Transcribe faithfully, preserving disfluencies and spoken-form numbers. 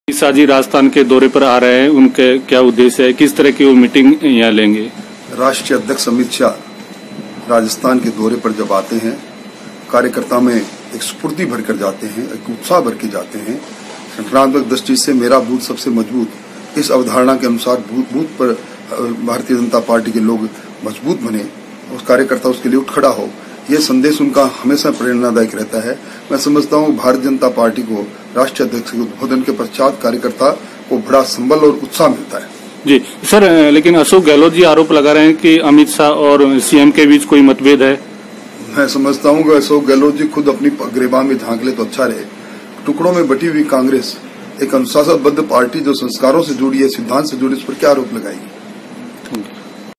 शाह जी राजस्थान के दौरे पर आ रहे हैं, उनके क्या उद्देश्य है, किस तरह की वो मीटिंग यहाँ लेंगे? राष्ट्रीय अध्यक्ष अमित शाह राजस्थान के दौरे पर जब आते हैं, कार्यकर्ता में एक स्फूर्ति भरकर जाते हैं, एक उत्साह भर के जाते हैं। संगठनात्मक दृष्टि से मेरा बूथ सबसे मजबूत, इस अवधारणा के अनुसार बूथ बूथ पर भारतीय जनता पार्टी के लोग मजबूत बने, उस कार्यकर्ता उसके लिए उठ खड़ा हो, ये संदेश उनका हमेशा प्रेरणादायक रहता है। मैं समझता हूँ भारतीय जनता पार्टी को राष्ट्रीय अध्यक्ष के उद्बोधन के पश्चात कार्यकर्ता को बड़ा संबल और उत्साह मिलता है। जी सर, लेकिन अशोक गहलोत जी आरोप लगा रहे हैं कि अमित शाह और सीएम के बीच कोई मतभेद है। मैं समझता हूँ कि अशोक गहलोत जी खुद अपनी गिरबान में झांक ले तो अच्छा रहे। टुकड़ों में बटी हुई कांग्रेस एक अनुशासनबद्ध पार्टी जो संस्कारों से जुड़ी है, सिद्धांत से जुड़ी, उस पर क्या आरोप लगाएगी?